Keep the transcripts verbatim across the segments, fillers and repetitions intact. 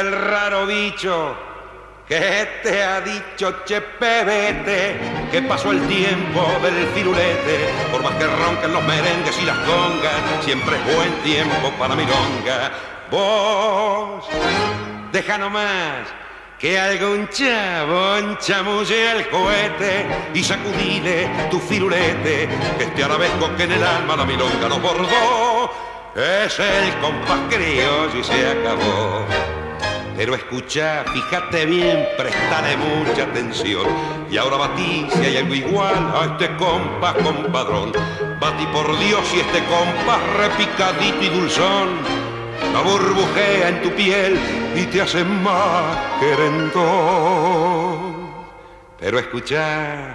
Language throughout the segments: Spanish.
el raro bicho que te ha dicho, che pebete, que pasó el tiempo del firulete. Por más que ronquen los merengues y las congas, siempre es buen tiempo para milonga. Vos, deja nomás que algún chabón chamulle el cohete y sacudile tu firulete, que este arabesco que en el alma la milonga nos bordó es el compás criollo y se acabó. Pero escucha, fíjate bien, prestale mucha atención. Y ahora batí si hay algo igual a este compás compadrón. Batí por Dios y este compás repicadito y dulzón la burbujea en tu piel y te hace más querendón. Pero escucha,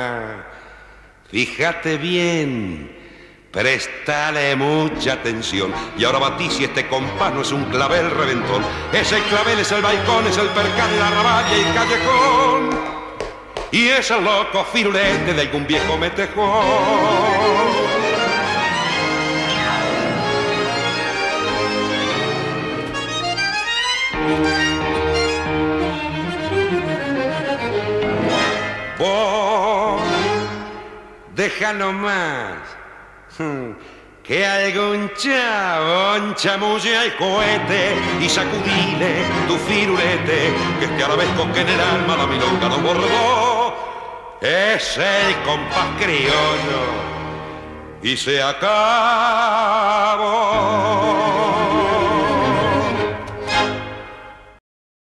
fíjate bien, prestale mucha atención. Y ahora batí si este compás no es un clavel reventón. Ese clavel es el balcón, es el percal, la raballa y el callejón. Y es el loco firulete de algún viejo metejón. Vos, deja nomás que algún chabón chamulle al cohete y sacudile tu firulete, que este arabesco que en el alma la milonga nos bordó es el compás criollo y se acabó.